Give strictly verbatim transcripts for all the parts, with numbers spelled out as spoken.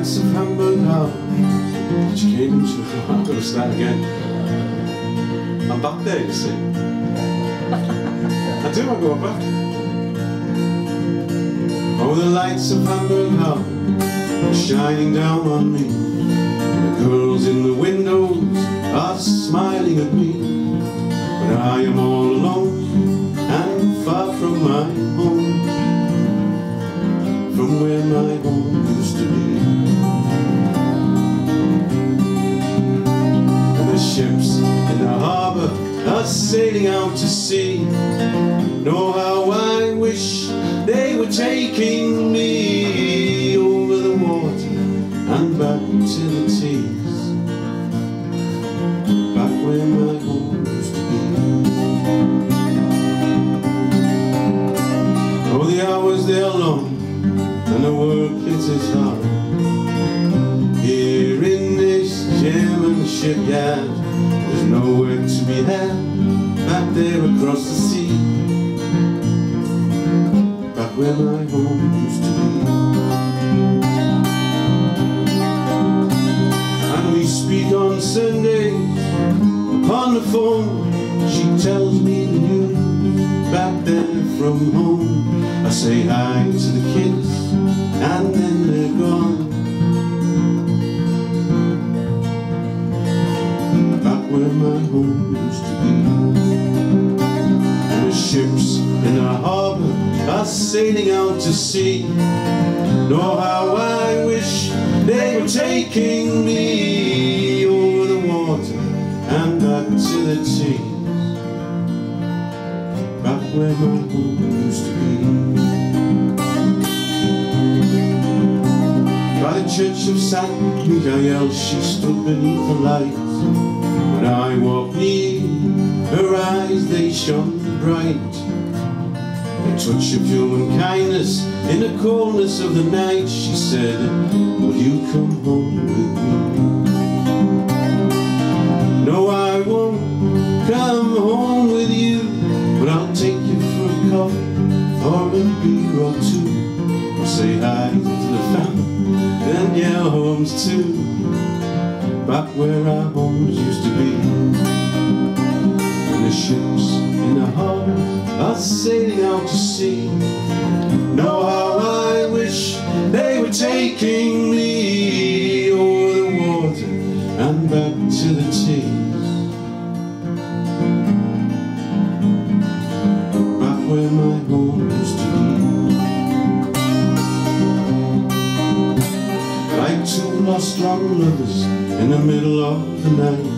lights of Hamburg Harbor, which came into the I'm going to start again. I'm back there, you see. I do, I go back. Oh, the lights of Hamburg Harbor are shining down on me. The girls in the windows are smiling at me. But I am all alone and far from my home, from where my home used to be. And the ships in the harbour are sailing out to sea. Know how I wish they were taking me over the water and back to the Tees, back where my home used to be. Oh, the hours they're long and the work it is hard. Here in this German shipyard, there's nowhere to be had back there across the sea, back where my home used to be. And we speak on Sundays upon the phone. She tells me the news back there from home. I say hi to the kids and then they're gone, back where my home used to be. And the ships in the harbour are sailing out to sea. Know how I wish they were taking me over the water and back to the Tees, back where my home used to be. By the church of Saint Michael she stood beneath the lights. When I walked near, her eyes they shone bright. A touch of human kindness in the coldness of the night. She said, will you come home with me? No, I won't come home with you, but I'll take you for a coffee or a beer or two. We'll say hi to the family, then yeah, homes too, back where our homes used to be. And the ships in the harbour are sailing out to sea. Know how I wish they were taking me over the water and back to the Tees, back where my home used to be. Like two lost long lovers in the middle of the night,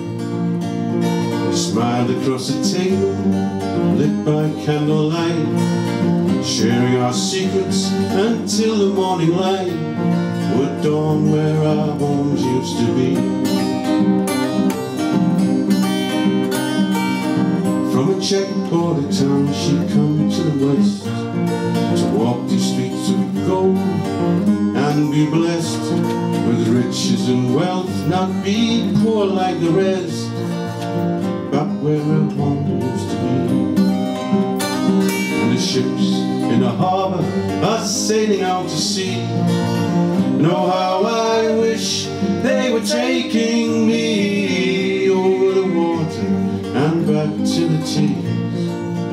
we smiled across a table lit by candlelight, sharing our secrets until the morning light would dawn where our homes used to be. From a Czech border town she'd come to the west to walk these streets of gold and be blessed with riches and wealth, not be poor like the rest, back where her home used to be. And the ships in the harbour are sailing out to sea. Know how I wish they were taking me over the water and back to the Tees,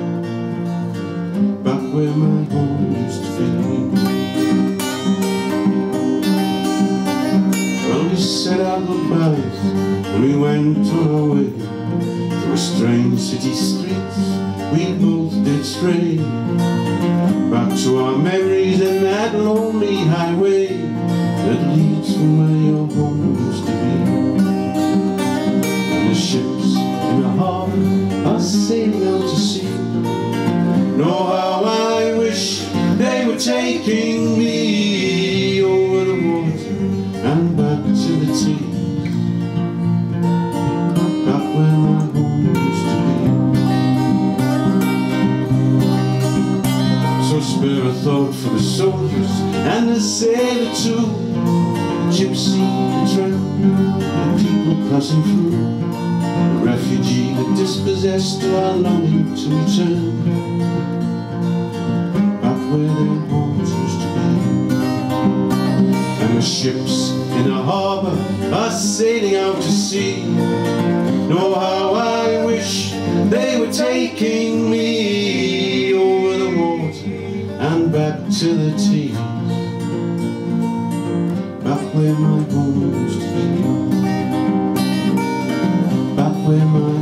back where my home used to be. Well, we said our goodbyes and we went on our way. Through a strange city streets we both did stray, back to our memories and that lonely highway that leads from where your home used to be. And the ships in the harbour are sailing out to sea. Know how I wish they were taking me over the water and back to the Tees, back where my home used to be. So spare a thought for the soldiers and the sailor too, the gypsy, the tramp, the people passing through, the refugee, the dispossessed who are longing to return, back where their homes used to be. And the ships in a harbour are sailing out to sea. Know how I wish they were taking me over the water and back to the Tees, back where my home used to be, back where my